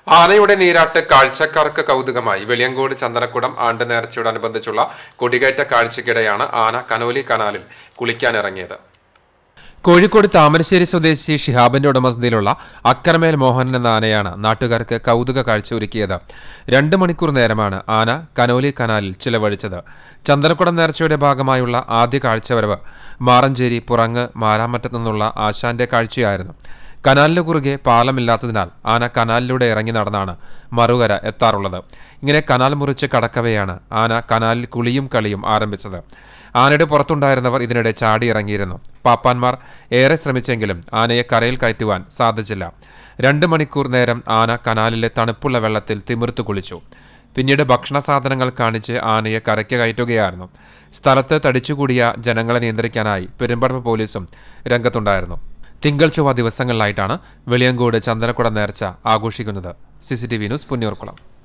ആനയുടെ നീരാട്ട് കാഴ്ചക്കാർക്ക് കൗതുകമായി. വെളിയങ്കോട് ചന്ദനക്കുടം ആണ്ട് നേർച്ചയോടനുബന്ധിച്ചുള്ള കൊടികയറ്റ കാഴ്ചയ്ക്കിടെയാണ് ആന കനോലി കനാലിൽ കുളിക്കാനിറങ്ങിയത്. കോഴിക്കോട് താമരശ്ശേരി സ്വദേശി ഷിഹാബിന്റെ ഉടമസ്ഥതയിലുള്ള അക്കരമേൽ മോഹനൻ എന്ന ആനയാണ് നാട്ടുകാർക്ക് കൗതുക കാഴ്ച ഒരുക്കിയത്. 2 മണിക്കൂർ നേരമാണ് ആന കനോലി കനാലിൽ ചിലവഴിച്ചത്. ചന്ദനക്കുടം നേർച്ചയുടെ ഭാഗമായുള്ള ആദ്യ കാഴ്ചവരവ് മാറഞ്ചേരി പുറങ്ങ് മാരാമറ്റത്തു നിന്നുള്ള ആശാന്റെ കാഴ്ചയായിരുന്നു. കനാലിന് കുറുകെ പാലമില്ലാത്തതിനാൽ ആന കനാലിലൂടെ ഇറങ്ങി നടന്നാണ് മറുകര എത്താറുള്ളത്. ഇങ്ങനെ കനാൽ മുറിച്ച് കടക്കവെയാണ് ആന കനാലിൽ കുളിയും കളിയും ആരംഭിച്ചത്. ആനയുടെ പുറത്തുണ്ടായിരുന്നവർ ഇതിനിടെ ചാടിയിറങ്ങിയിരുന്നു. പാപ്പാന്മാർ ഏറെ ശ്രമിച്ചെങ്കിലും ആനയെ കരയിൽ കയറ്റുവാൻ സാധിച്ചില്ല. 2 മണിക്കൂർ നേരം ആന കനാലിലെ തണുപ്പുള്ള വെള്ളത്തിൽ തിമിർത്തു കുളിച്ചു. പിന്നീട് ഭക്ഷണ സാധനങ്ങൾ കാണിച്ച് ആനയെ കരയ്ക്ക് കയറ്റുകയായിരുന്നു. സ്ഥലത്ത് തടിച്ചുകൂടിയ ജനങ്ങളെ നിയന്ത്രിക്കാനായി പെരുമ്പടപ്പ് പോലീസും രംഗത്തുണ്ടായിരുന്നു. തിങ്കൾ ചൊവ്വ ദിവസങ്ങളിലായിട്ടാണ് വെളിയങ്കോട് ചന്ദനക്കുടം നേർച്ച ആഘോഷിക്കുന്നത്. CCTV news Punnurkulam.